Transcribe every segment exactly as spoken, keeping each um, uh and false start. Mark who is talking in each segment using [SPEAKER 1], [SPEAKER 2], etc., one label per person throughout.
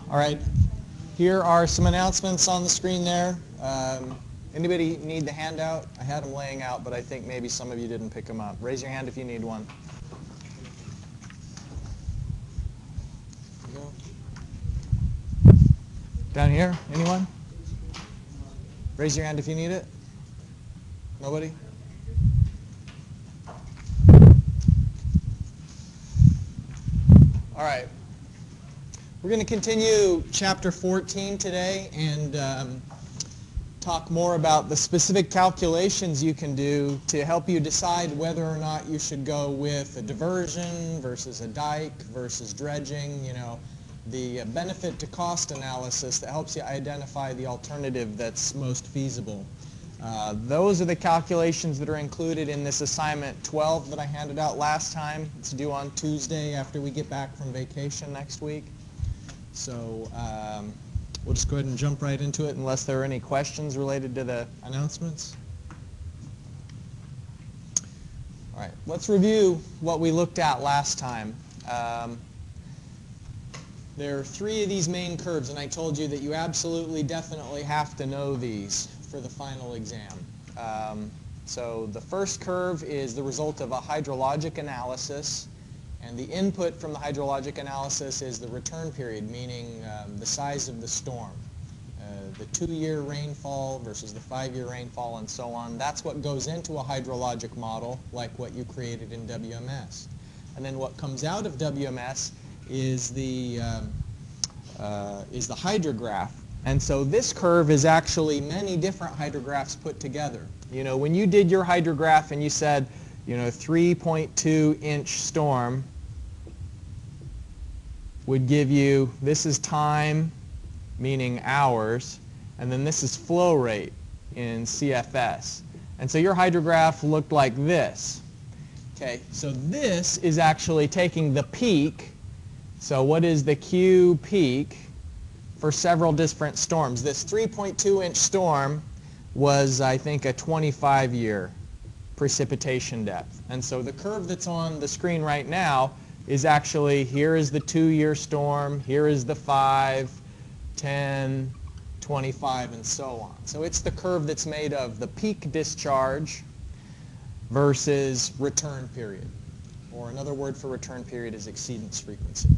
[SPEAKER 1] All right, here are some announcements on the screen there. Um, anybody need the handout? I had them laying out, but I think maybe some of you didn't pick them up. Raise your hand if you need one. Down here, anyone? Raise your hand if you need it. Nobody? All right. We're going to continue chapter fourteen today and um, talk more about the specific calculations you can do to help you decide whether or not you should go with a diversion versus a dike versus dredging, you know, the benefit to cost analysis that helps you identify the alternative that's most feasible. Uh, those are the calculations that are included in this assignment twelve that I handed out last time. It's due on Tuesday after we get back from vacation next week. So um, we'll just go ahead and jump right into it unless there are any questions related to the announcements. All right, let's review what we looked at last time. Um, there are three of these main curves, and I told you that you absolutely definitely have to know these for the final exam. Um, so the first curve is the result of a hydrologic analysis. And the input from the hydrologic analysis is the return period, meaning um, the size of the storm. Uh, the two-year rainfall versus the five-year rainfall and so on. That's what goes into a hydrologic model like what you created in W M S. And then what comes out of W M S is the, um, uh, is the hydrograph. And so this curve is actually many different hydrographs put together. You know, when you did your hydrograph and you said, you know, three point two inch storm would give you, this is time, meaning hours, and then this is flow rate in C F S. And so your hydrograph looked like this. Okay, so this is actually taking the peak. So what is the Q peak for several different storms? This three point two inch storm was, I think, a twenty-five year precipitation depth. And so the curve that's on the screen right now is actually, here is the two-year storm, here is the five, ten, twenty-five, and so on. So it's the curve that's made of the peak discharge versus return period. Or another word for return period is exceedance frequency.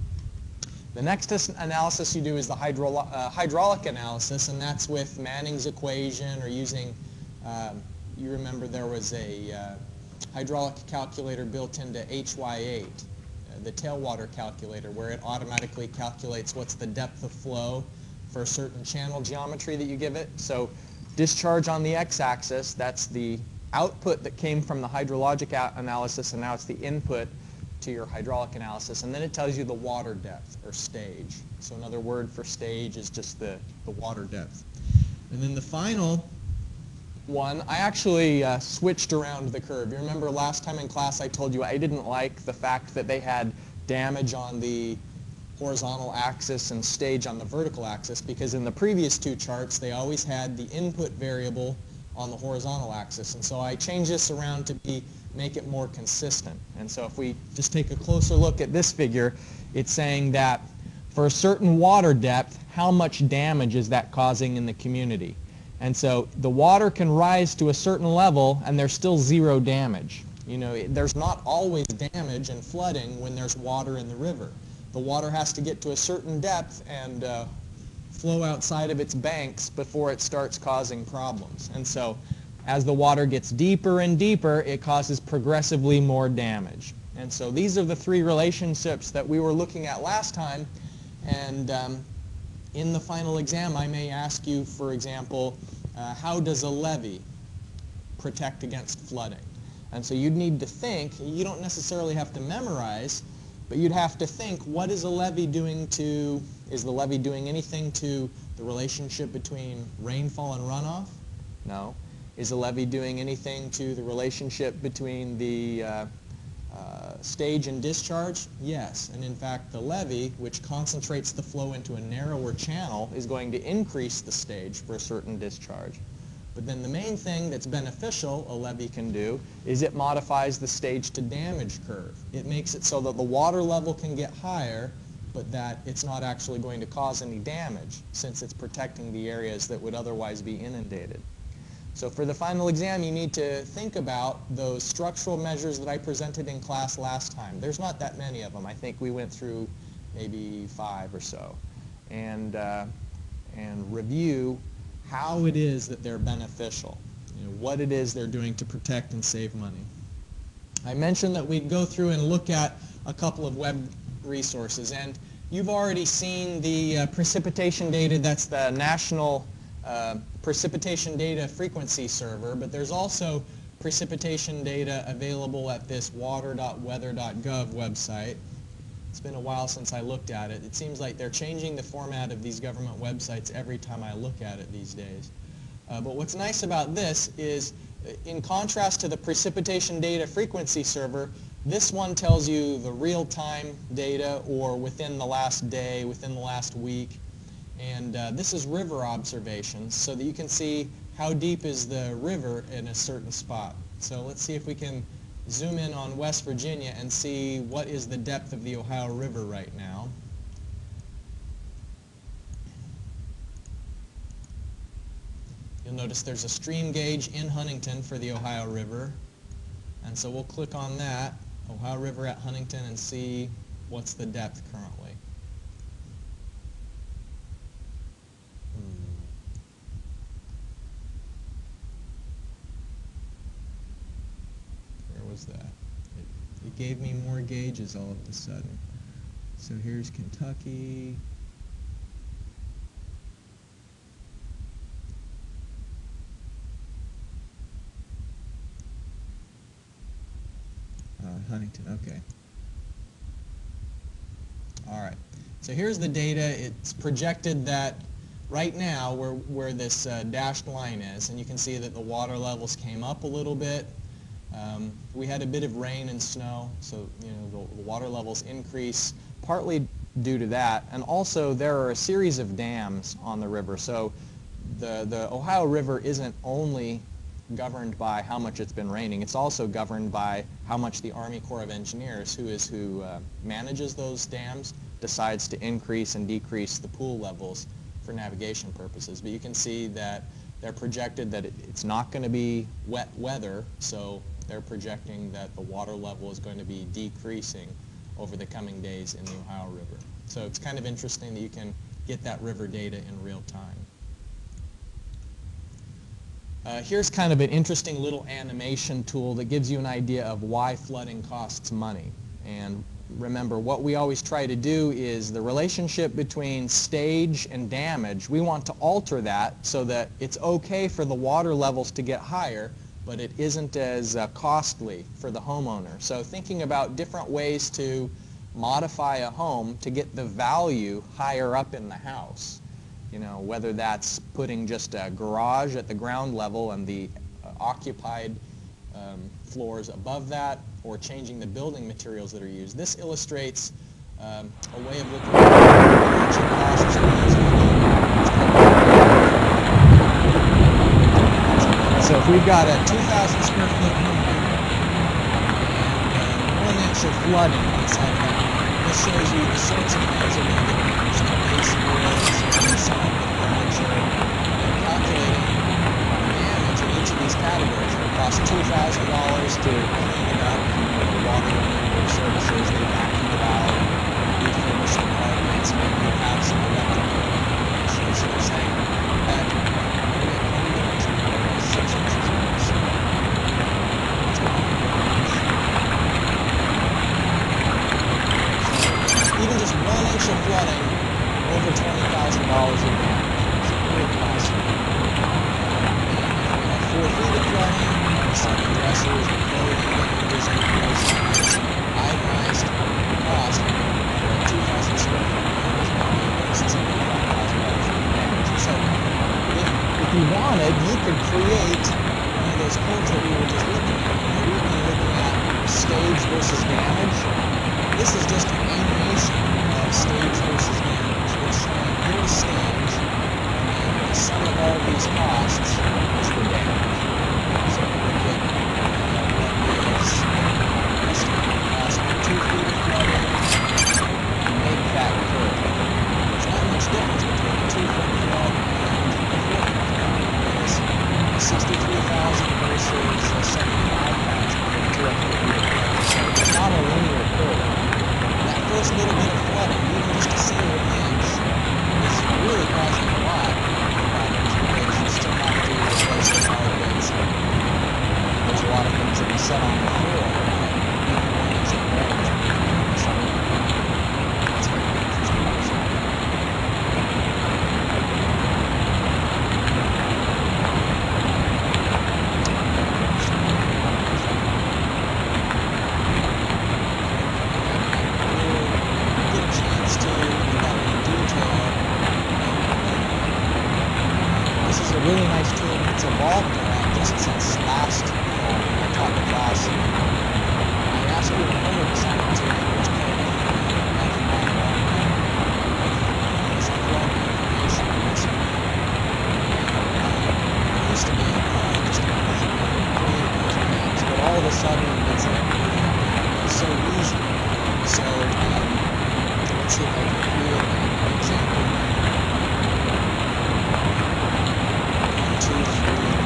[SPEAKER 1] The next analysis you do is the hydro uh, hydraulic analysis, and that's with Manning's equation or using um, you remember there was a uh, hydraulic calculator built into H Y eight, uh, the tailwater calculator, where it automatically calculates what's the depth of flow for a certain channel geometry that you give it. So discharge on the x-axis, that's the output that came from the hydrologic analysis, and now it's the input to your hydraulic analysis. And then it tells you the water depth, or stage. So another word for stage is just the, the water depth. And then the final one, I actually uh, switched around the curve. You remember last time in class I told you I didn't like the fact that they had damage on the horizontal axis and stage on the vertical axis, because in the previous two charts they always had the input variable on the horizontal axis. And so I changed this around to be make it more consistent. And so if we just take a closer look at this figure, it's saying that for a certain water depth, how much damage is that causing in the community? And so the water can rise to a certain level and there's still zero damage. You know, it, there's not always damage and flooding when there's water in the river. The water has to get to a certain depth and uh, flow outside of its banks before it starts causing problems. And so as the water gets deeper and deeper, it causes progressively more damage. And so these are the three relationships that we were looking at last time. And um, in the final exam, I may ask you, for example, uh, how does a levee protect against flooding? And so you'd need to think, you don't necessarily have to memorize, but you'd have to think, what is a levee doing to, is the levee doing anything to the relationship between rainfall and runoff? No. Is a levee doing anything to the relationship between the uh, Uh, stage and discharge? Yes. And in fact, the levee, which concentrates the flow into a narrower channel, is going to increase the stage for a certain discharge. But then the main thing that's beneficial a levee can do is it modifies the stage to damage curve. It makes it so that the water level can get higher but that it's not actually going to cause any damage since it's protecting the areas that would otherwise be inundated. So for the final exam, you need to think about those structural measures that I presented in class last time. There's not that many of them. I think we went through maybe five or so. And, uh, and review how it is that they're beneficial, you know, what it is they're doing to protect and save money. I mentioned that we'd go through and look at a couple of web resources, and you've already seen the uh, precipitation data. That's the National uh, Precipitation Data Frequency Server, but there's also precipitation data available at this water dot weather dot gov website. It's been a while since I looked at it. It seems like they're changing the format of these government websites every time I look at it these days. Uh, but what's nice about this is, in contrast to the Precipitation Data Frequency Server, this one tells you the real-time data or within the last day, within the last week. And uh, this is river observations so that you can see how deep is the river in a certain spot. So let's see if we can zoom in on West Virginia and see what is the depth of the Ohio River right now. You'll notice there's a stream gauge in Huntington for the Ohio River. And so we'll click on that, Ohio River at Huntington, and see what's the depth currently. Hmm. Where was that? It, it gave me more gauges all of a sudden. So here's Kentucky. Uh, Huntington, okay. All right. So here's the data. It's projected that right now where, where this uh, dashed line is, and you can see that the water levels came up a little bit. Um, we had a bit of rain and snow, so you know the, the water levels increase, partly due to that. And also there are a series of dams on the river. So the, the Ohio River isn't only governed by how much it's been raining. It's also governed by how much the Army Corps of Engineers, who is who uh, manages those dams, decides to increase and decrease the pool levels for navigation purposes. But you can see that they're projected that it, it's not going to be wet weather, so they're projecting that the water level is going to be decreasing over the coming days in the Ohio River. So it's kind of interesting that you can get that river data in real time. Uh, here's kind of an interesting little animation tool that gives you an idea of why flooding costs money. And remember, what we always try to do is the relationship between stage and damage, we want to alter that so that it's okay for the water levels to get higher, but it isn't as uh, costly for the homeowner. So thinking about different ways to modify a home to get the value higher up in the house. You know, whether that's putting just a garage at the ground level and the uh, occupied um, floors above that, or changing the building materials that are used. This illustrates um, a way of looking at energy costs. So if we've got a two thousand square foot home and uh, one inch of flooding inside that home, this shows you the sorts of things that are going to get damaged, the baseboards, some of the furniture, and calculating the damage in each of these categories. It will cost two thousand dollars to clean it up, the water removal services, they vacuum it out, refurbish the apartments, maybe you have some electrical issues. So they're saying that maybe a hundred inches or six inches of this. That's a lot of damage. So even just one inch of flooding, over twenty thousand dollars in damage. It's very costly. And if we have four feet of flooding, some dressers and clothing damages and replacements, itemized cost for a two thousand square foot home is going to be about seventy-five thousand dollars in damage. So if, if you wanted, you could create one of those codes that we were just looking at. You know, we've been looking at stage versus damage. This is just an animation of stage versus damage. It's showing here's stage, and the sum of all these costs is the damage. So we look at uh, what is estimated cost for two feet of flooding, and make that this little bit of flooding, even just a single inch, is really causing a lot of problems because you still have to replace the carpets. There's a lot of things that you set on the floor. Even one inch of water is really dangerous. That's very dangerous to use. Really nice tool. It's evolved around just since last fall when I taught the class. I asked you to homework assignment to what's called F nine one. It's a flood information risk map. It used to be uh, just a plan to create those maps, but all of a sudden it's like it's so easy. So um, let's see if I can create an example. Two, three.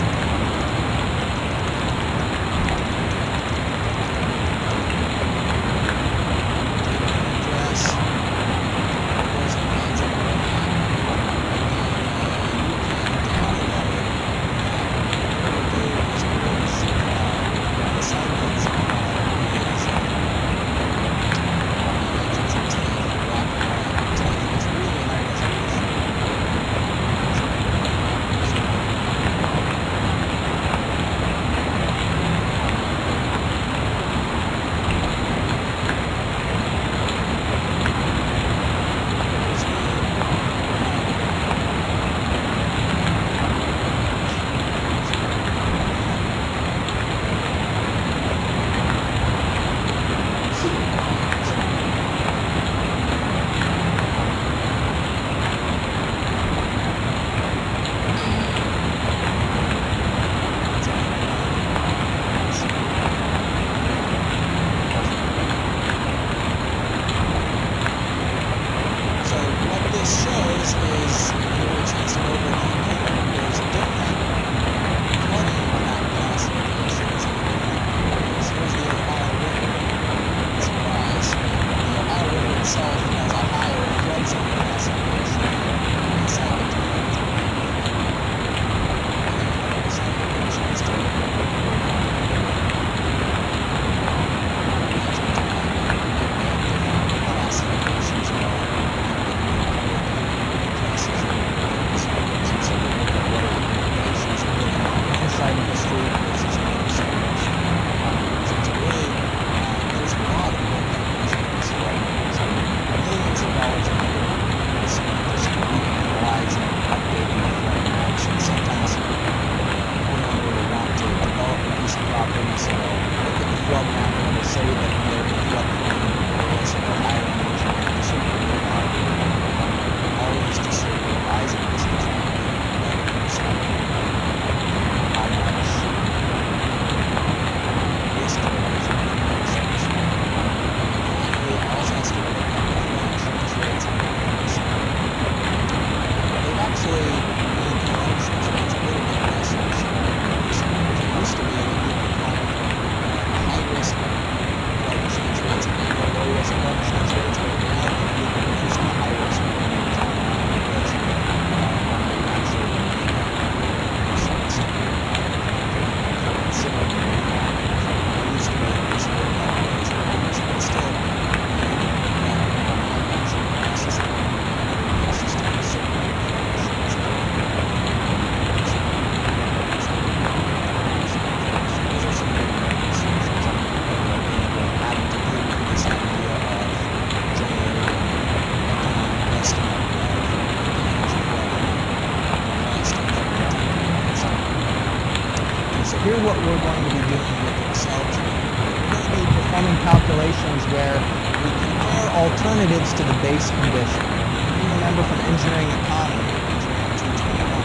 [SPEAKER 1] Here's what we're going to be doing with Excel today. We're going to be performing calculations where we compare alternatives to the base condition. You remember from engineering economy, engineering two twenty-one,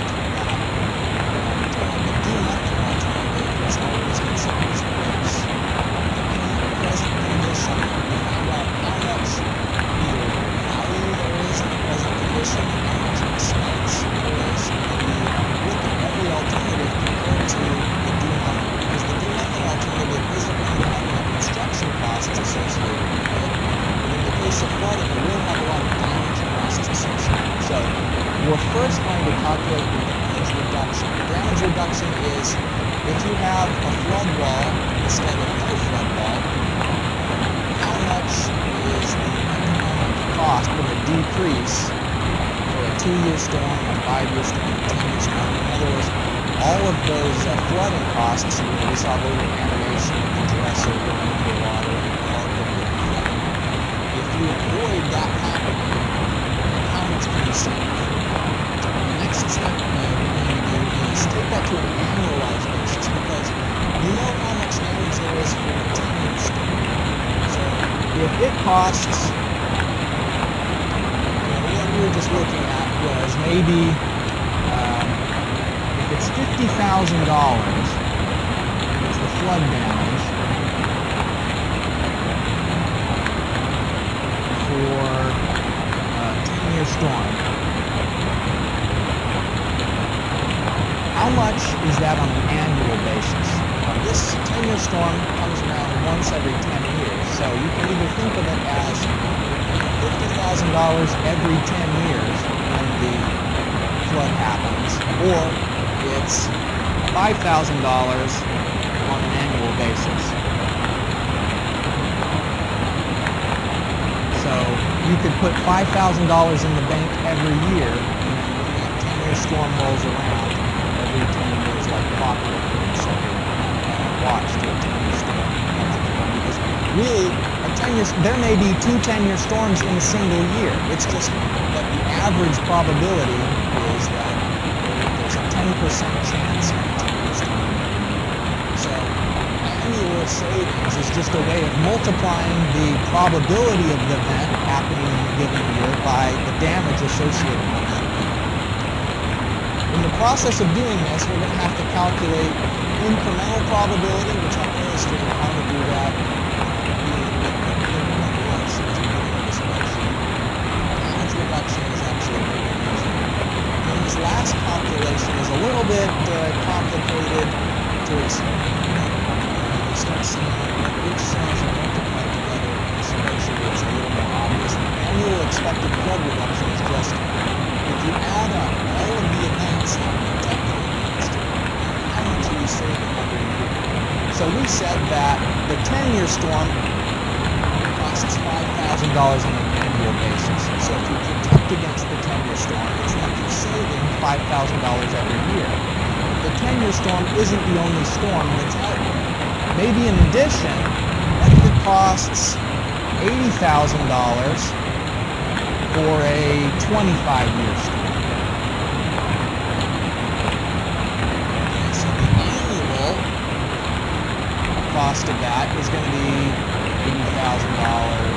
[SPEAKER 1] that the do nothing alternative is always considered as the base. The present condition, we find out how much either value there is in the present condition, how much expense there is, and we look at every alternative compared to the do nothing, because the do nothing alternative isn't going to have any construction costs associated with it. We case of flooding, it will have a lot of damage costs associated. So we're first going to calculate the damage reduction. Damage reduction is if you have a flood wall instead of no flood wall, how much is the economic cost going to decrease for a two-year storm, a five-year storm, a ten-year storm? In other words, all of those uh, flooding costs, you know, we saw the little animation of the dresser going into the water and the carpet getting flooded. If you avoid that happening, how much can you save? The next step uh, we're going to do is take that to an annualized basis, because you know how much damage there is for a ten-year storm. So if it costs, you know, what we were just looking at was maybe um, if it's fifty thousand dollars is the flood damage for a ten-year storm, how much is that on an annual basis? Now, this ten-year storm comes around once every ten years, so you can either think of it as fifty thousand dollars every ten years when the flood happens, or it's five thousand dollars on an annual basis. So you could put five thousand dollars in the bank every year, and then when that ten-year storm rolls around, every ten years like clockwork, and set your uh, watch to a ten-year storm. Because really, a ten-year, there may be two ten-year storms in a single year. It's just that the average probability is that there's a ten percent chance of a ten-year storm every year. So annual savings is just a way of multiplying the probability of the event happening in a given year by the damage associated with that event. In the process of doing this, we're going to have to calculate incremental probability, which I'll illustrate how to do that. Damage reduction is actually pretty easy. And this last calculation is a little bit uh, complicated to explain. You start seeing which cells are multiplied together in a spreadsheet, it's a little more obvious. The annual expected flood reduction is just if you add up all of the events that are protected against, how much are you saving every year? So we said that the ten-year storm costs five thousand dollars on an annual basis. So if you protect against the ten-year storm, it's like you're saving five thousand dollars every year. The ten-year storm isn't the only storm that's out there. Maybe in addition, what if it costs eighty thousand dollars for a twenty-five year storm? Okay, so the annual cost of that is going to be eighty thousand dollars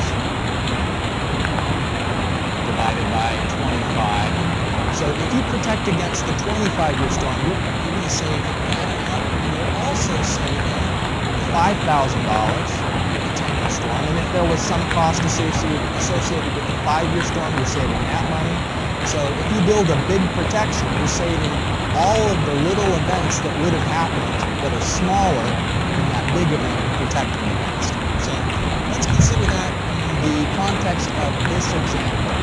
[SPEAKER 1] divided by twenty-five. So if you protect against the twenty-five year storm, you're, you're going to save that amount, and you're also saving five thousand dollars for the ten-year storm, and if there was some cost associated, associated with the five-year storm, you're saving that money. So if you build a big protection, you're saving all of the little events that would have happened that are smaller than that big event you're protecting against. So let's consider that in the context of this example.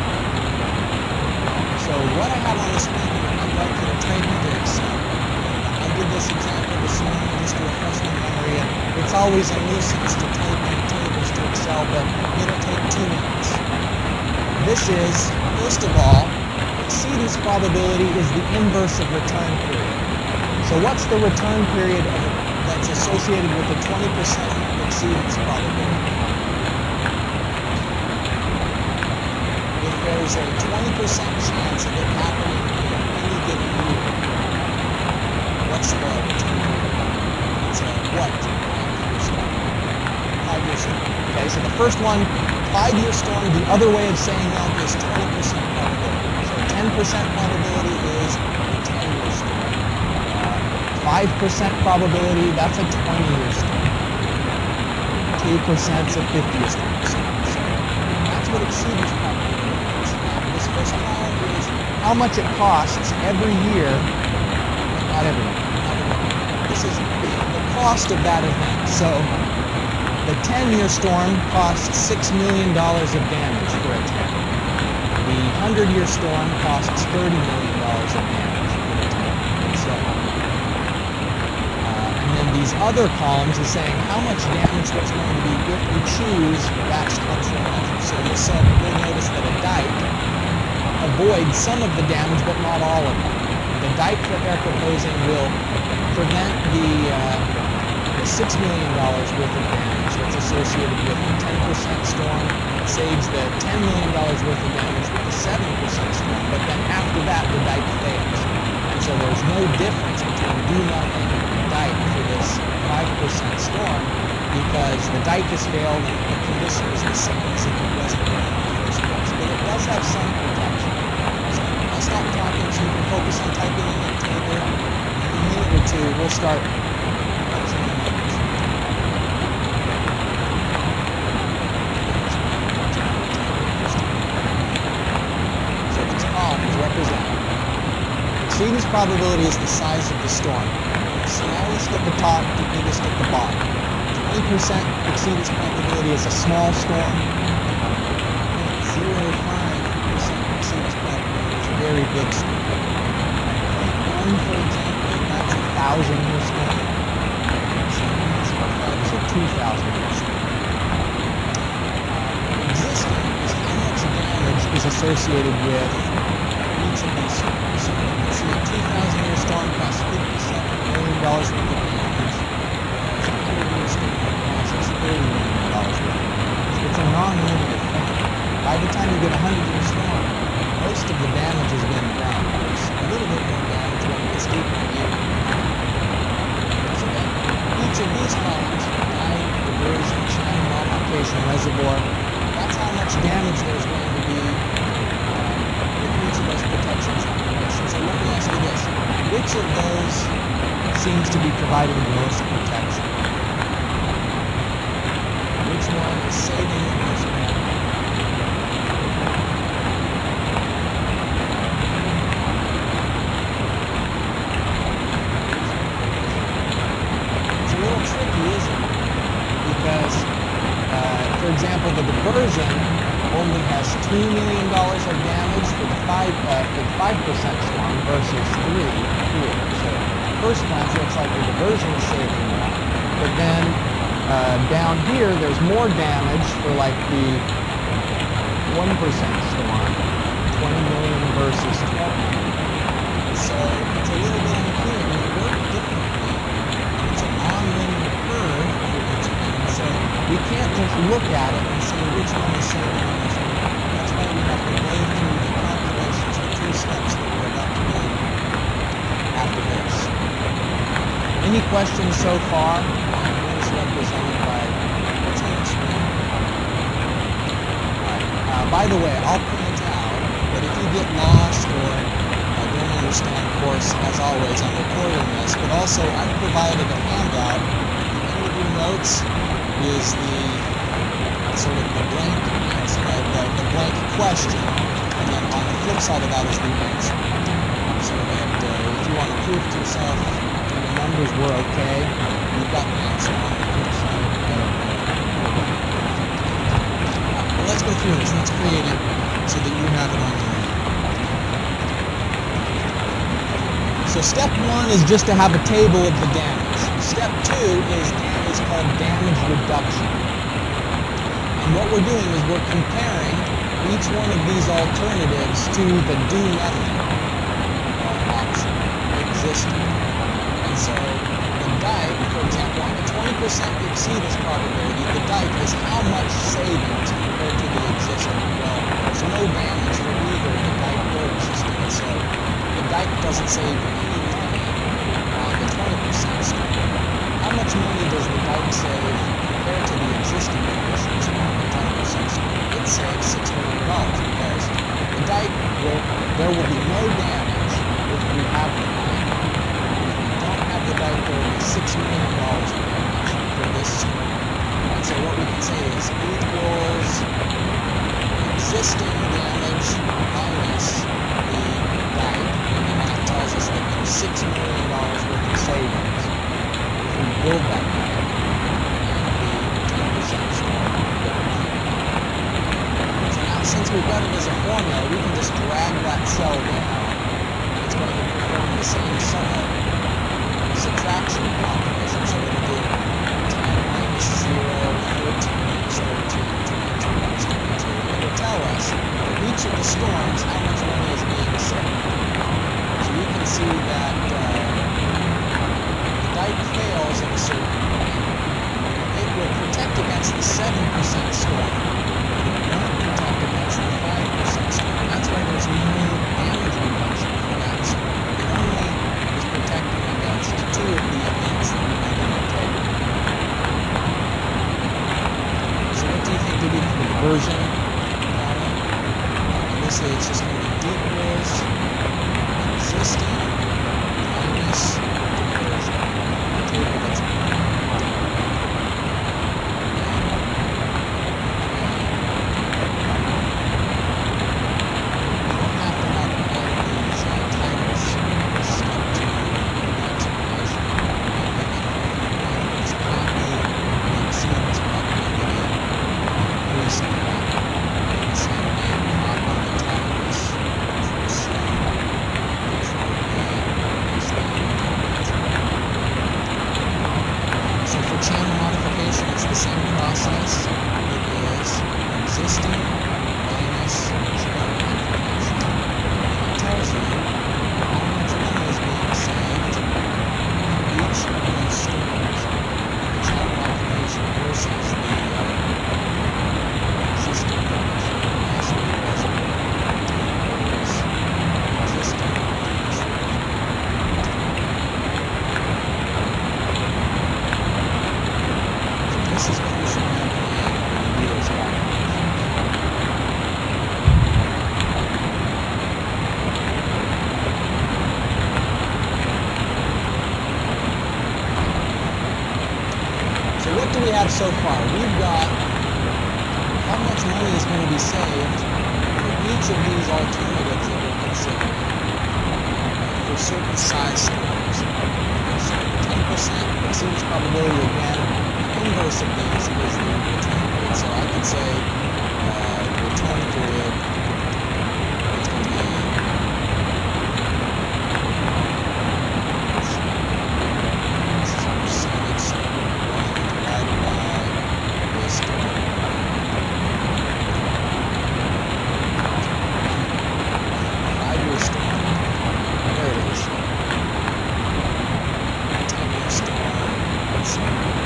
[SPEAKER 1] So what I have on the screen here, I'd like you to type into Excel. I did this example this morning just to refresh my memory, and it's always a nuisance to type in tables to Excel, but it'll take two minutes. This is, first of all, exceedance probability is the inverse of return period. So what's the return period of a, that's associated with a twenty percent exceedance probability? If there's a twenty percent chance of it happening in any given year, what's the return period? It's a what? Five-year storm. Five-year storm. Okay, so the first one, five-year storm, the other way of saying that is twenty percent probability. So ten percent probability is a ten-year storm. Uh, five percent probability, that's a twenty-year storm. two percent is a fifty-year storm. So that's what exceedance probability is. Now, this first column is how much it costs every year, not every year. This is the cost of that event. So the ten-year storm costs six million dollars of damage for a ten. The hundred-year storm costs thirty million dollars of damage for the ten. And so, uh, and then these other columns is saying how much damage there's going to be if we choose that structural measure. So you'll, so you'll notice that a dike avoids some of the damage, but not all of it. The dike that they're proposing will prevent the, uh, the six million dollars worth of damage that's associated with the ten percent storm. It saves the ten million dollars worth of damage with the seven percent storm, but then after that, the dike fails. And so there's no difference between do nothing and dike for this five percent storm because the dike has failed and the condition is the same as if it wasn't there in the first place. But it does have some protection. So I'll stop talking so you can focus on typing in the table. In a minute or two, we'll start punching the numbers. So these columns represent exceedance probability is the size of the storm. Smallest at the top to biggest at the bottom. twenty percent exceedance probability is a small storm. zero point five percent exceedance probability is a very big storm. One, for example, that's a thousand year storm. So zero point five is a two thousand year storm. Uh, existing is how much damage is associated with each of these storms. So you can see a two thousand year storm costs fifty-seven million dollars worth of damage. A hundred year storm costs thirty million dollars worth of damage. It's a non-linear thing. By the time you get a hundred year storm, most of the damage has been done. There's a little bit more damage when it gets deeper in the year. So then, each of these columns, dike, diversion, channel, modification, reservoir, that's how much damage there's going to be uh, with each of those protections in place. And so let me ask you this. Which of those seems to be providing the most protection? Which one is saving the most damage? It's a little tricky, isn't it? Because, uh, for example, the diversion only has two million dollars of damage for the five uh, for the five percent storm versus three here. So at first glance, looks like the diversion is saving more, but then uh, down here, there's more damage for like the one percent storm, twenty million versus twelve million. So it's a little bit unclear. They work differently. It's a non-linear curve for each of them. So we can't just look at it and say which one is saving the most. That's why we have to go through the calculations, the two steps that we're about to go after this. Any questions so far on what is represented by what's on the screen? Right. Uh, by the way, I'll point out that if you get lost or uh, don't understand, of course, as always, I'm recording this, but also I've provided a handout. At the end of your notes is the sort of the blank answer, uh, the, the blank question, and then on the flip side of that is the answer. So that uh, if you want to prove to yourself that the numbers were okay, you've got the answer on the flip side. Right, well, let's go through this. Let's create it so that you have it on your own. So step one is just to have a table of the damage. Step two is, is called damage reduction. And what we're doing is we're comparing each one of these alternatives to the do nothing uh, option existing. And so the dike, for example, on the twenty percent exceedance probability, the dike is how much savings compared to the existing. Well, there's no damage for either the dike or existing. And so the dike doesn't save any money on the twenty percent storm. How much money does the dike save compared to the existing conditions on the ten percent storm? It saves six million dollars because the dike will, there will be no damage if we have the dike. If we don't have the dike, there will be six million dollars of damage for this storm. And so what we can say is equals existing damage minus the dike, and then that tells us that there's six million dollars worth of savings if we build that dike. And the ten since we've got it as a formula, we can just drag that cell down. It's going to perform the same sum of subtraction calculation. So it'll do ten minus zero, fourteen minus thirteen, twenty-two minus twenty-two. And it'll tell us for each of the storms how much money is being saved. So you can see that uh, the dike fails at a certain point. It will protect against the seven percent storm. It won't protect against the five percent storm. That's why there's no damage reduction for that storm. It only is protecting against two of the events that we have in the table. So what do you think we do for the diversion column? Obviously it's just going to be equals existing minus diversion. The table that's channel modification, it's the same process. It is existing minus channel modification. And it tells you how much money is being saved for each of those storms. The channel modification versus the uh, existing condition. That's what it was. It is existing minus this is what we should have in the years back. So what do we have so far? We've got how much money is going to be saved for each of these alternatives that we're considering for certain size storms. So ten percent exceeds probability again. Inverse of these is the return period. So I could say uh, the return period is going to be this is a percentage, so one divided by this storm. Five-year storm. There it is. Ten-year storm. Let's see.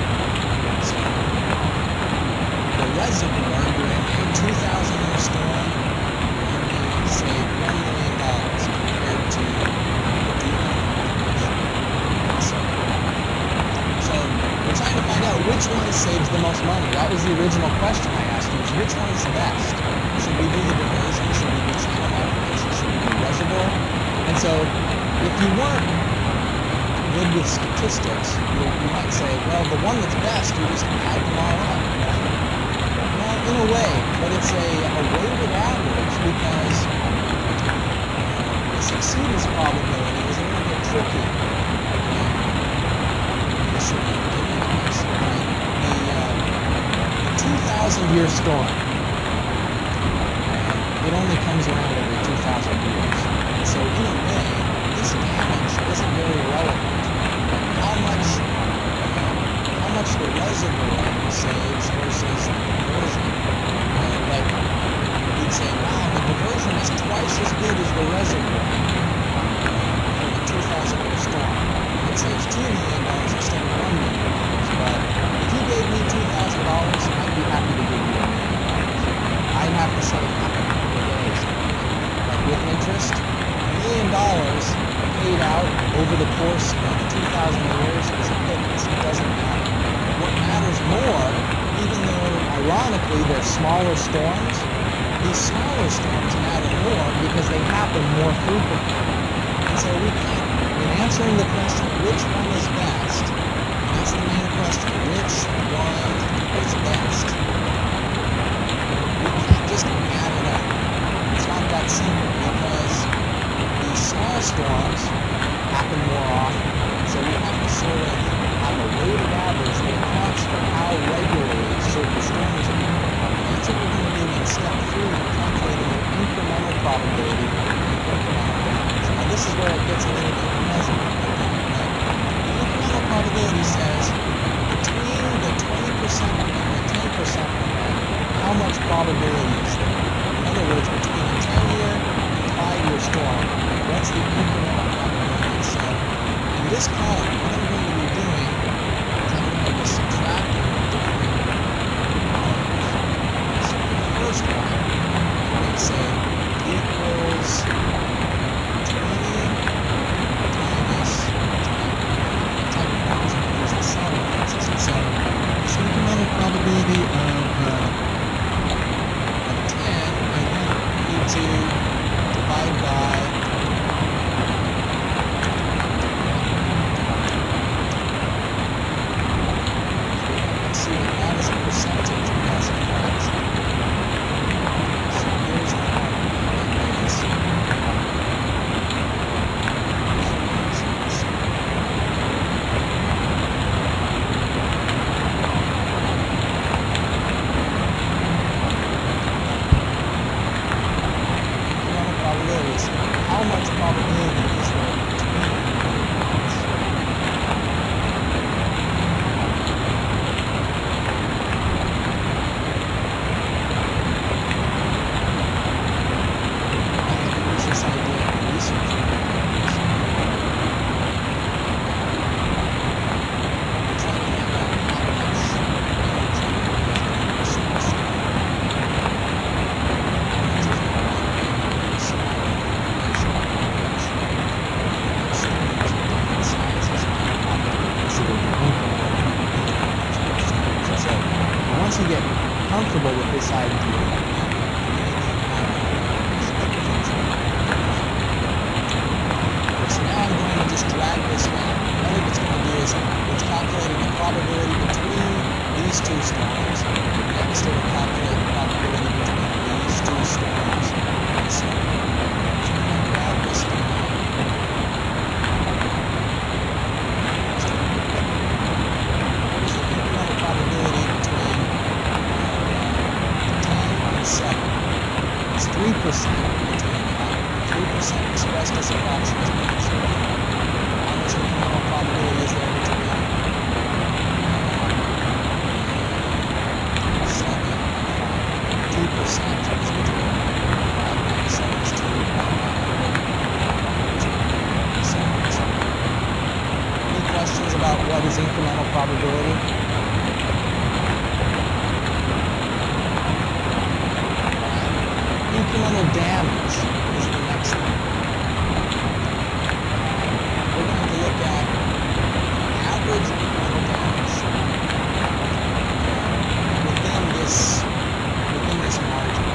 [SPEAKER 1] Reservoir during a two thousand year storm will only save one million dollars compared to the Duhon calculation. So, so we're trying to find out which one saves the most money. That was the original question I asked you, is which one is best? Should we do the diversion? Should we do channel modification? Should we do reservoir? And so if you weren't good with statistics, you, you might say, well, the one that's best, you just add them all up. In a way, but it's a, a weighted average because uh, the succeedance probability is a little bit tricky. I shouldn't have given you this. The, uh, the two thousand year storm, uh, it only comes around every two thousand years. And so in a way, this damage isn't very relevant. How much, uh, how much the reservoir saves versus the diversion. Like, you'd say, wow, the diversion is twice as good as the reservoir for the two thousand year storm. It saves two million dollars instead of one million dollars. But if you gave me two thousand dollars, I'd be happy to give you a million dollars. I'd have to say half a couple of days. Like, with interest, a million dollars paid out over the course of two thousand years is a pittance. It doesn't matter. What matters more, even though ironically they're smaller storms, these smaller storms matter more because they happen more frequently. And so we can't, in answering the question, which one is best, and that's the main question, which one is best? We can't just add it up. It's not that simple because these small storms happen more often. And so we have to sort of have a weighted average that accounts for how regularly certain storms are. And that's what we're going to do in step three. probability is there? In other words, between a ten-year and five-year storm, what's the incremental probability? So in this column, what I'm going to be doing is I'm going to be subtracting the different numbers. So for the first one, I'm going to say equals twenty times time. What type of numbers I'm going to use the sum differences. And so this incremental probability of, uh, of ten, I then need to divide by let's see what that is a percentage as a fraction. So here's the formula is probabilities. How much probability is there between variables? I had to use this idea in research. We're trying to find out how much energy is going to source. How much is the one very small information which which storms of different sizes are considered the incremental probability of each storms. And so once you get comfortable with this idea, so now I'm going to just drag this down. All it's going to do is it's calculating the probability between these two storms. Next it will calculate the probability between these two storms. And so I'm going to drag this down. Here's the incremental probability between uh, ten and seven. It's three percent between that. three percent expressed as a fraction is zero point zero five. How much incremental probability is there between uh, seven and five? two percent is between five minus seven is two, five minus seven is seven. Any questions about what is incremental probability? Incremental damage is the next thing. We're going to look at average incremental damage within this within this margin.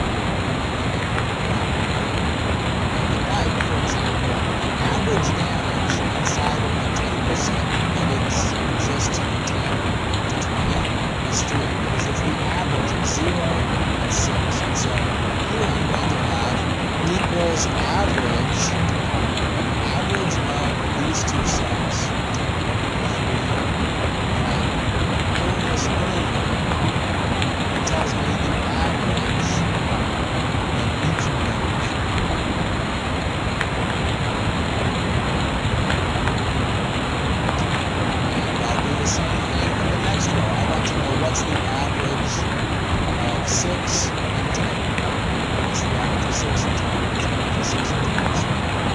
[SPEAKER 1] In the bike, for example, average damage inside of the ten percent that exists from ten to twenty is three, because it's the average of zero and six. And so here I'm going to have equals average, average of these two sets. Turn this over, it tells me the average of each of those. And I'll do the same thing for the next row. I want to know what's the average of six and ten. What's the average of six and ten? What's the average of six and ten? So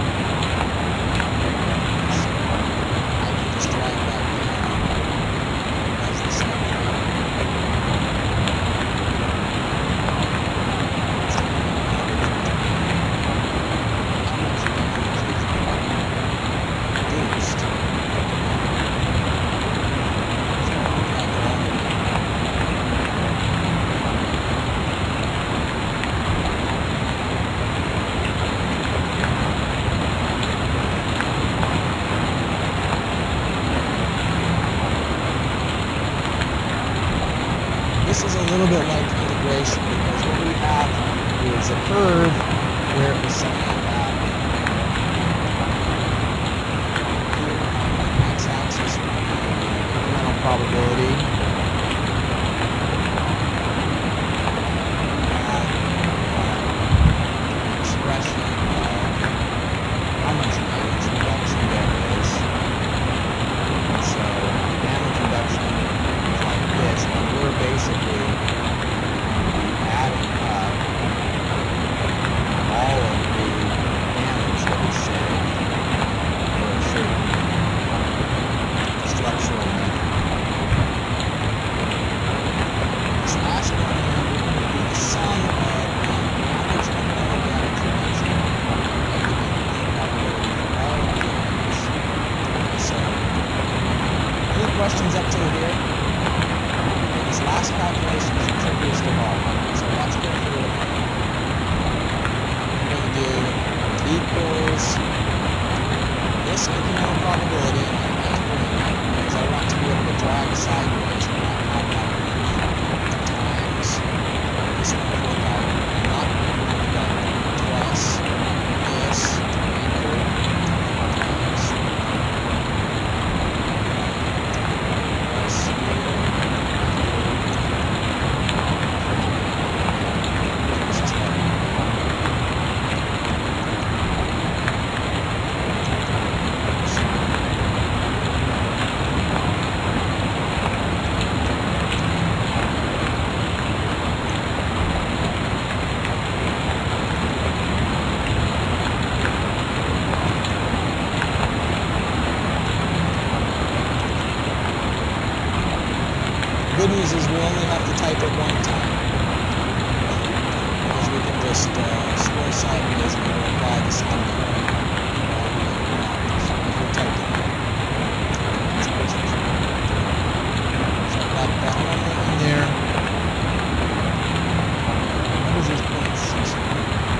[SPEAKER 1] I can just drag that down as the same thing. Let's take an average between how much damage is reduced. So I'm going to drag it all the way. This is a little bit like integration, because what we have is a curve where it was saying that here on the x-axis would be incremental probability. We have an expression of how much damage reduction there is. And so damage reduction is like this, and we're basically going to be adding up we'll only have to type it one time. Because we can just uh, scroll sideways and it'll apply the same code. So if we typed it in, that's basically so I've got that number in there. What is this zero point six one?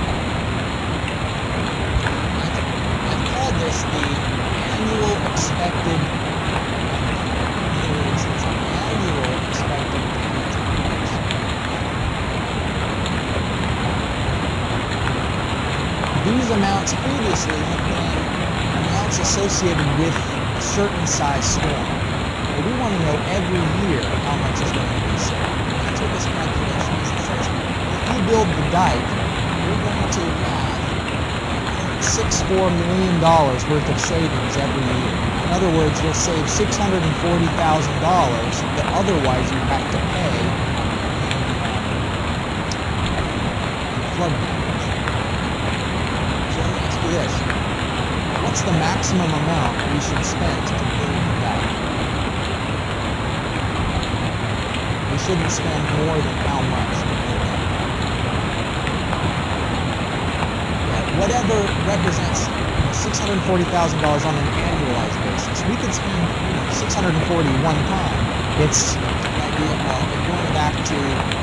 [SPEAKER 1] I've, I've called this the annual expected It's an annual expected damage increase. These amounts previously have been amounts associated with a certain size storm. But we want to know every year how much is going to be saved. That's what this calculation is. It says if you build the dike, you're going to have zero point six four million dollars worth of savings every year. In other words, you'll save six hundred forty thousand dollars that otherwise you have to pay in flood damage. So let me ask you this. What's the maximum amount we should spend to build the dike? We shouldn't spend more than how much to build that dike? Yeah, whatever represents six hundred forty thousand dollars on an annualized basis. We could spend, you know, six hundred forty one time. It's the idea of going back to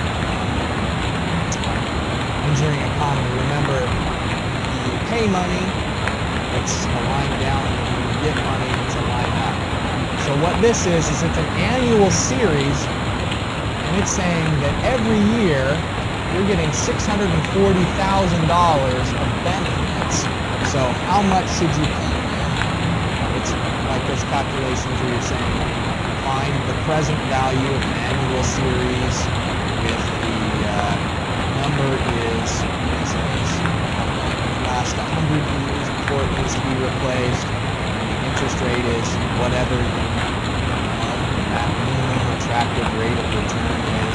[SPEAKER 1] um, engineering economy. Remember, you pay money, it's a line down, and when you get money, it's a line up. So what this is, is it's an annual series, and it's saying that every year you're getting six hundred forty thousand dollars of benefits. So how much should you pay now? It's like those calculations where you're saying find the present value of an annual series with the uh, number is, this is last one hundred years before it needs to be replaced, and the interest rate is whatever you know, that minimum attractive rate of return is.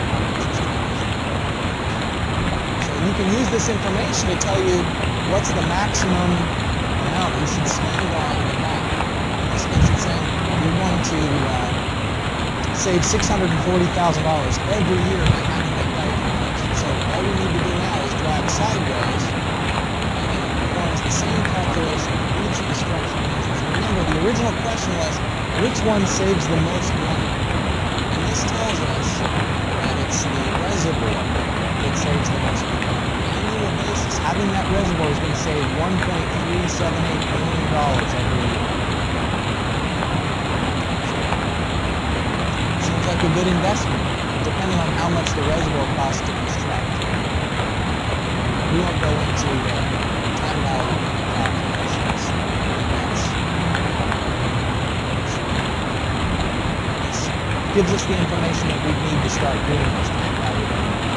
[SPEAKER 1] So you can use this information to tell you what's the maximum amount you should spend on the dike. In this case, it's saying you're going to uh, save six hundred forty thousand dollars every year by having that dike replaced. So all we need to do now is drive sideways, and then it performs the same calculation for each of the structural measures. And remember, the original question was, which one saves the most money? And this tells us that it's the reservoir that saves the most money. Basis, having that reservoir is going to save one point three seven eight billion dollars every year. Seems like a good investment, depending on how much the reservoir costs to construct. We won't go into the time value calculations. This gives us the information that we need to start doing this time value.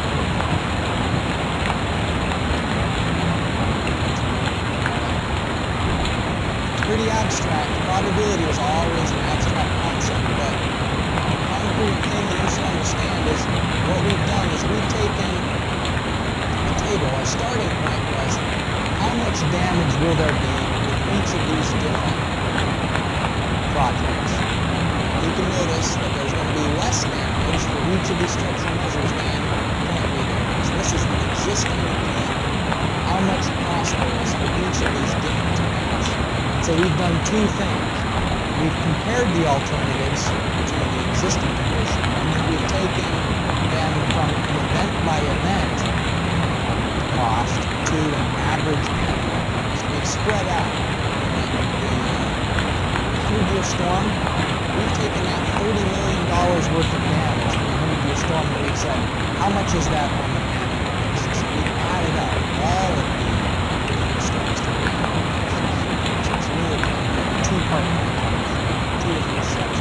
[SPEAKER 1] Pretty abstract. Probability is always an abstract concept, but the concrete thing that you should understand is what we've done is we've taken a table. Our starting point was how much damage will there be with each of these different projects. You can notice that there's going to be less damage for each of these structural measures than point readings. This is the existing point. How much cost there is for each of these different terrains. So we've done two things. We've compared the alternatives to the existing condition, and then we've taken them from an event-by-event cost to an average annual cost. We've spread out the hundred-year storm. We've taken that thirty million dollars worth of damage from the hundred-year storm, and we've said, how much is that on an annual basis? We've added up all of the different storms to an annual basis. Two-part calculation, two different steps.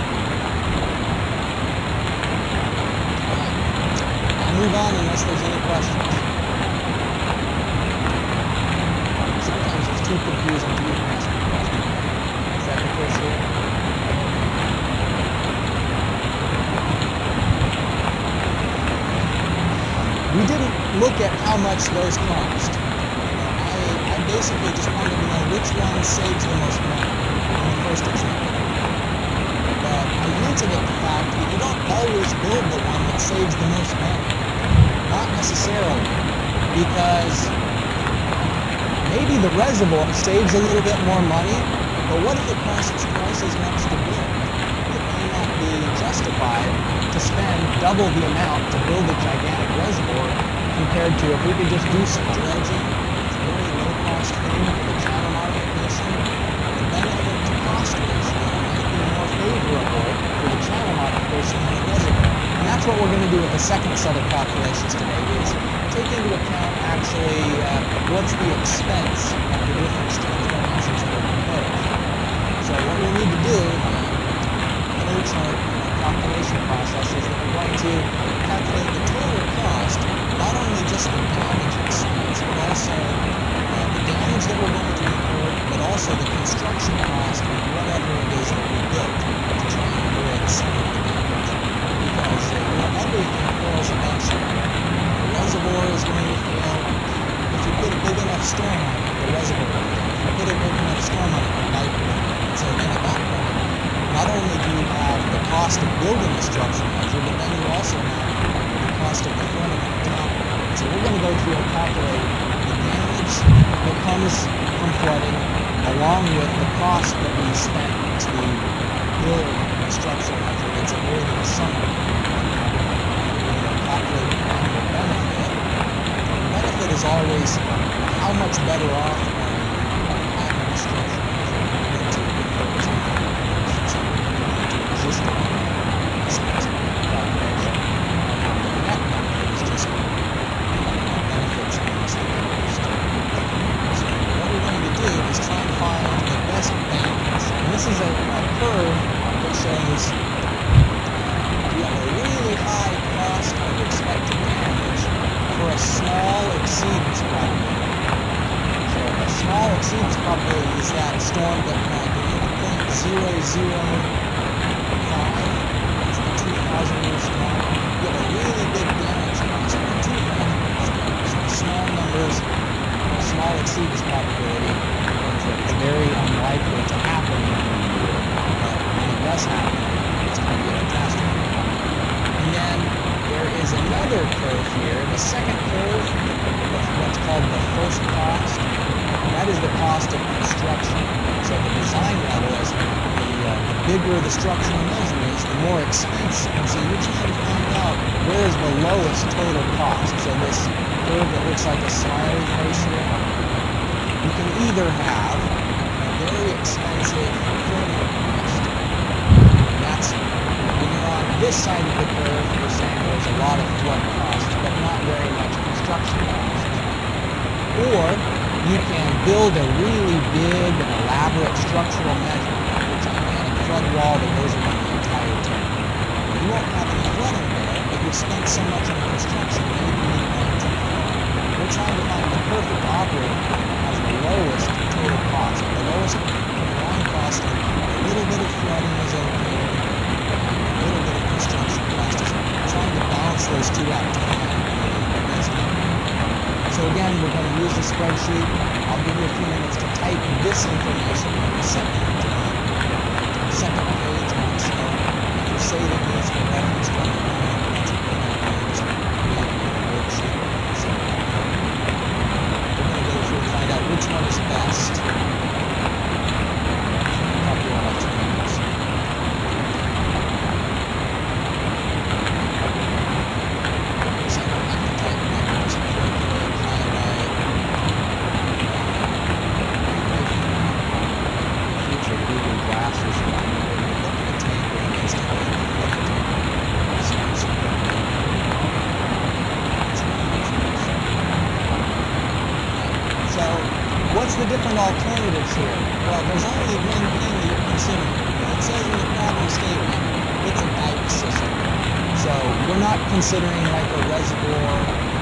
[SPEAKER 1] Alright, I'll move on unless there's any questions. Sometimes it's too confusing to even ask a question. Is that the case here? We didn't look at how much those cost. I, I basically just wanted to know which one saves the most money in the first example. But I I'm hinting at the fact that you don't always build the one that saves the most money. Not necessarily, because maybe the reservoir saves a little bit more money, but what if it costs twice as much to build? It may not be justified to spend double the amount to build a gigantic reservoir compared to if we could just do some dredging, it's a very low-cost thing for the channel modification. The benefit to cost ratio might be more favorable for the channel modification than the reservoir. And that's what we're going to do with the second set of calculations today, is take into account actually uh, what's the expense of the different structural measures that are proposed. So what we'll need to do in the chart calculation process is that we're going to calculate the total cost, not only just the damage expense, but also uh, the damage that we're going to incur, but also the construction cost of whatever it is that we built to try and avoid some of the damage. Because uh, you know, everything fails eventually. The reservoir is going to fail. If you put a big enough storm on it, the reservoir will fail. If you put a big enough storm on it, the pipe will fail. And so then at that point, not only do you have the cost of building the structure measure, but then you also have the cost of the flooding on top of it. So we're going to go through and calculate the damage that comes from flooding, along with the cost that we spent to build a structural measure that's avoiding some of it. We're going to calculate the annual benefit. The benefit is always how much better off are you having a structural measure compared to if there was no existing expensive calculation. The net benefit is just the benefits minus the cost. So what we're going to do is try and find the best balance. And this is a, a curve that shows we have a really high cost of expected damage for a small exceedance probability. So a small exceedance probability is that storm that uh, below the point zero zero five, it's the two thousand year storm. You have a really big damage cost for a two thousand year storm. So the small numbers, a small exceedance probability means that it's very unlikely to happen in a year, but when it does happen, it's going to be a catastrophe. And then there is another curve here, the second curve, what's called the first cost. That is the cost of construction. So the design level is the, uh, the bigger the structural measure is, the more expensive. And so you're trying to find out where is the lowest total cost. So this curve that looks like a smiley face here, you can either have a very expensive floating cost. That's when you're on this side of the curve, you're saying there's a lot of flood costs, but not very much construction costs. Or you can build a really big and elaborate structural measure, a gigantic flood wall that goes around the entire town. You won't have any flooding there, but you've spent so much on construction, maybe you need one too far. We're trying to find the perfect operating point that has the lowest total cost. The lowest combined cost of a little bit of flooding is okay, and a little bit of construction cost is okay. We're trying to balance those two out to find the best number. So again, we're going to use the spreadsheet. I'll give you a few minutes to type this information on the second, uh, second page of Excel. If you're saving these for reference to the home, that's a good idea. Just create a worksheet. So we're going to go through and find out which one is best. A couple of alternatives. So I don't have to type numbers and calculate, highlight. Future Google Glasses are on the way to look at a table and instantly look at it. So it's So what's the different alternatives here? Well, there's only one thing that you're considering. It says in the problem statement, it's a dike system. So we're not considering like a reservoir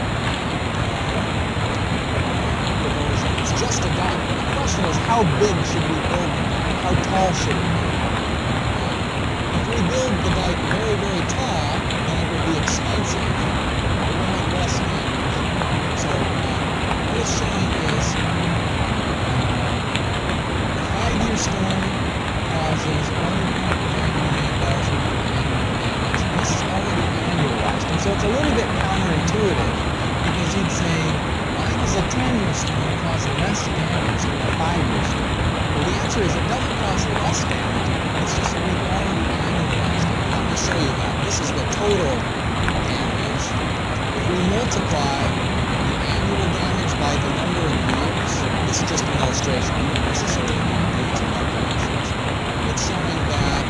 [SPEAKER 1] diversion. It's just a dike. The question is, how big should we build the dike? How tall should it be? If we build the dike very, very tall, then it will be expensive. It will have less damage. So uh, what it's showing is uh, a five-year storm causes one point nine million dollars ten-year storm cause less damage than a five-year storm? Well, the answer is it doesn't cause less damage. It's just that we've already annualized it. Let me show you that. This is the total damage. If we multiply the annual damage by the number of years, this is just an illustration. You don't necessarily need to do these calculations. It's showing that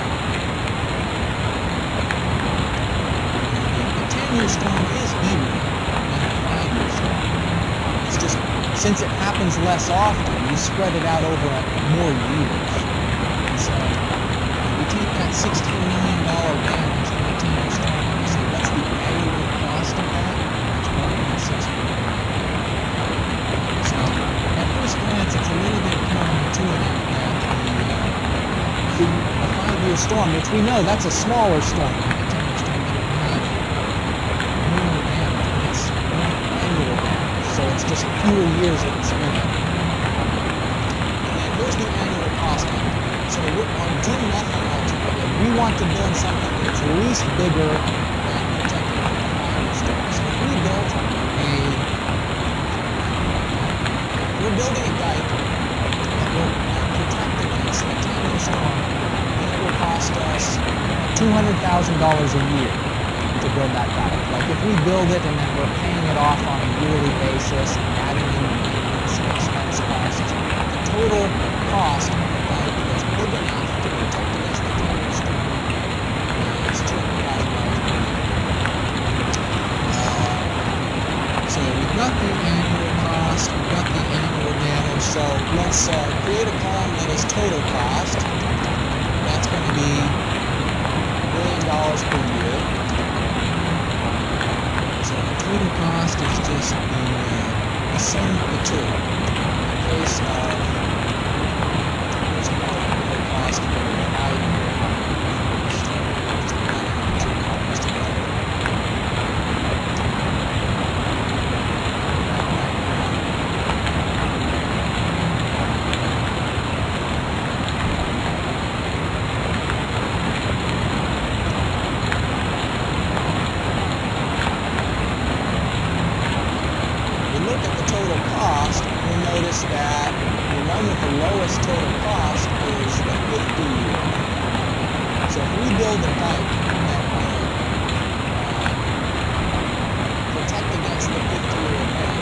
[SPEAKER 1] the ten-year storm is bigger than a five-year storm. It's just, since it happens less often, you spread it out over more years. And so, we take that sixteen million dollars damage from the ten-year storm, and we say, what's the annual cost of that? It's one point six billion dollars. So, at first glance, it's a little bit counterintuitive that the, uh, a five-year storm, which we know that's a smaller storm than the ten-year storm, that will have more damage, but it's more annual damage. So it's just fewer years that it's been in. And then here's the annual cost of it. So we're on do nothing alternative. We want to build something that's at least bigger than protecting from a five-year storm. So if we built a, we're building a dike that will protect against a ten-year storm, then it will cost us two hundred thousand dollars a year to build that dike. Like if we build it and then we're paying it off on a yearly basis and adding in the maintenance and expense costs, the total cost of a dike that's big enough to protect against the ten-year storm is two hundred thousand dollars per year. Uh, so we've got the annual cost, we've got the annual damage, so let's uh, create a column that is total cost. That's going to be a billion dollars per year. So the total cost is just the, uh, the sum of the two. In the case of, here's the total cost for the five-year storm, just adding the two columns together. Notice that the one with the lowest total cost is the fifty year. So if we build a dike that will uh, protect against the fifty year event,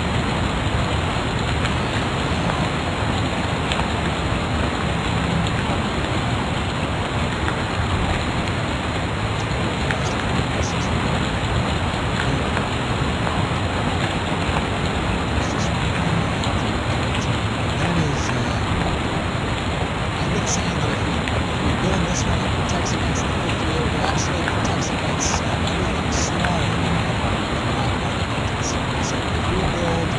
[SPEAKER 1] build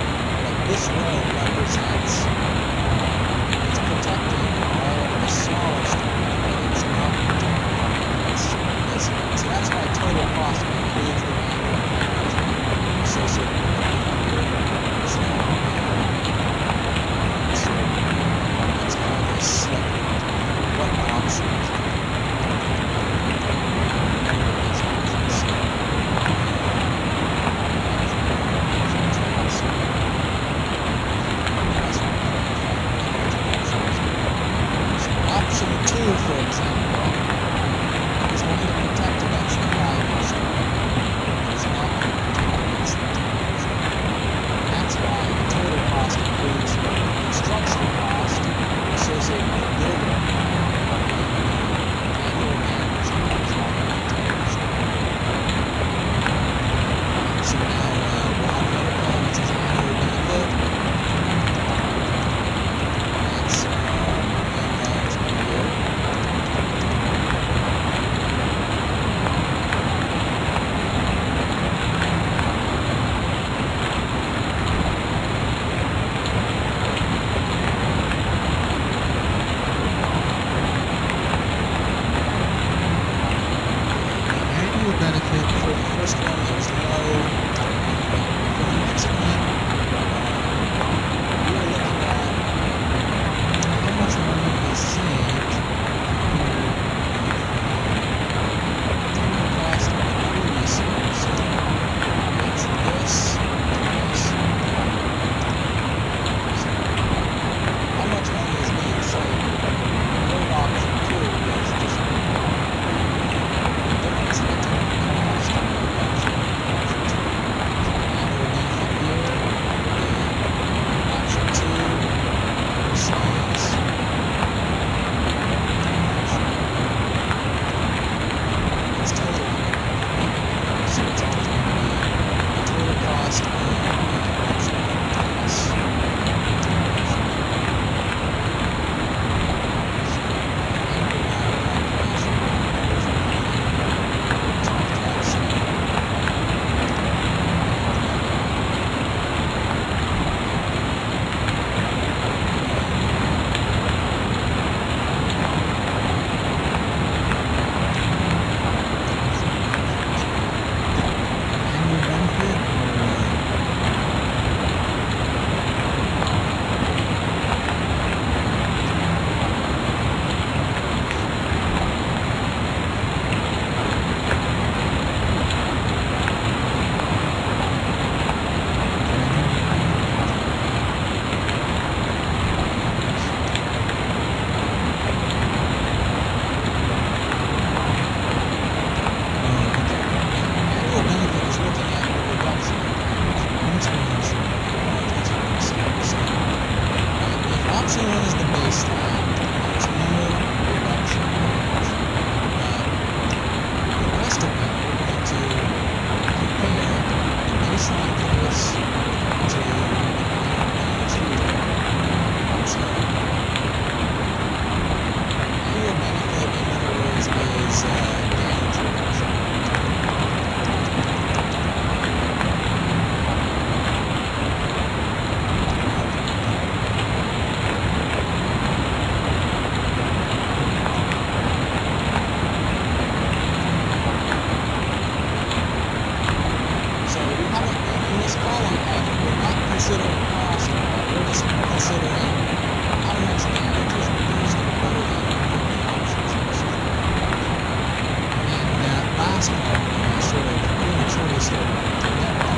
[SPEAKER 1] considering cost, we're just considering how much damage is reduced and better than the options versus the and that last part, when I sort of prematurely started to get that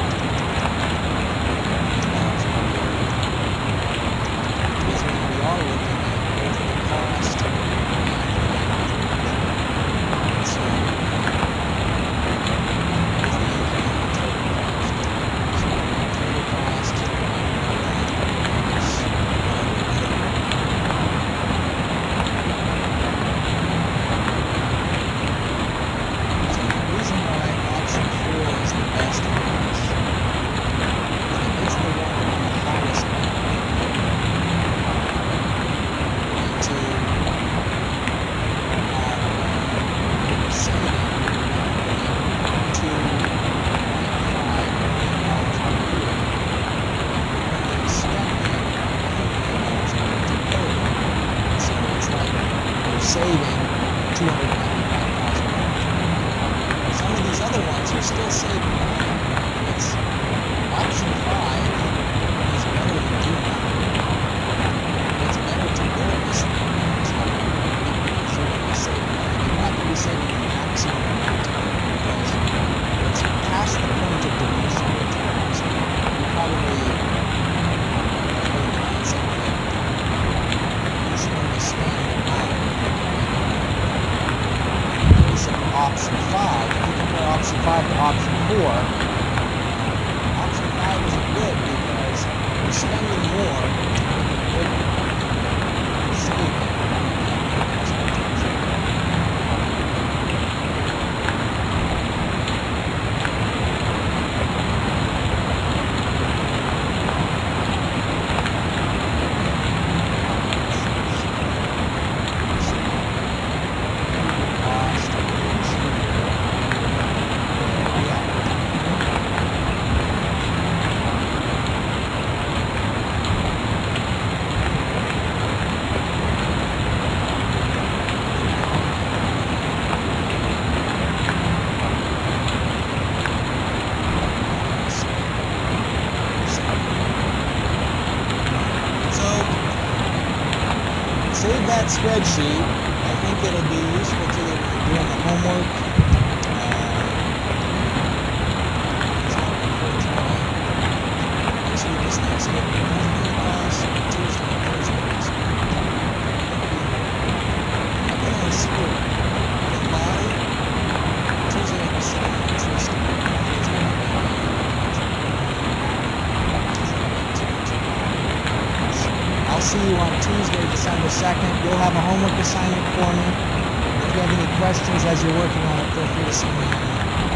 [SPEAKER 1] is when we are looking at both the cost and the damage. So, saving two hundred ninety-five thousand dollars. Some of these other ones are still saving money. It's option five is better than do nothing. It's better to build this thing than to so when we save money, you have to be saving the maximum amount because it's past the point of diminishing returns. You probably have the concept that you should only spend option five. If you compare option five to option four, option five isn't good because you're spending more with you're saving. Save that spreadsheet. I think it'll be useful to you when you're doing the homework. Next week is Thanksgiving. Class Tuesday and Thursday next week. I'm going to school. In body, Tuesday I'll be sitting in interest. Thursday I'll be I'll see you on Tuesday, December second. You'll have a homework assignment for me. If you have any questions as you're working on it, feel free to send me an email.